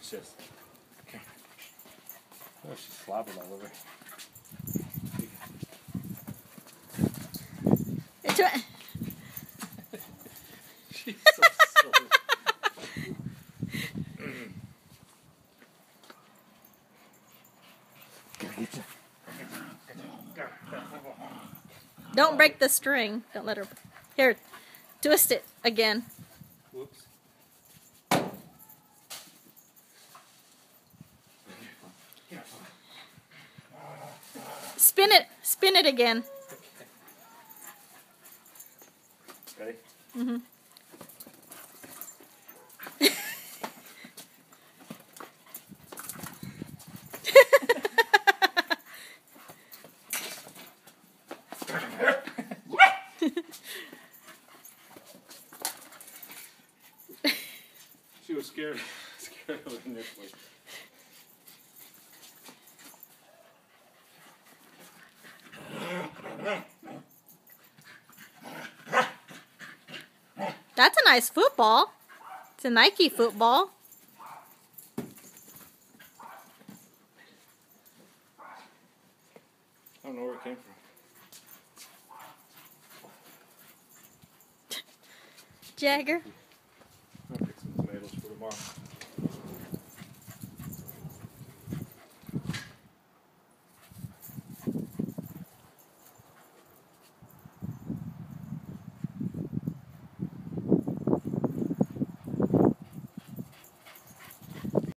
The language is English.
Watch this. Okay. Oh, she's slobbing all over. She's so silly. Don't break the string. Don't let her. Here, twist it again. Whoops. Spin it. Spin it again. Ready? Mm-hmm. She was scared. Scared of it initially. That's a nice football. It's a Nike football. I don't know where it came from. Jagger. I'll pick some tomatoes for tomorrow.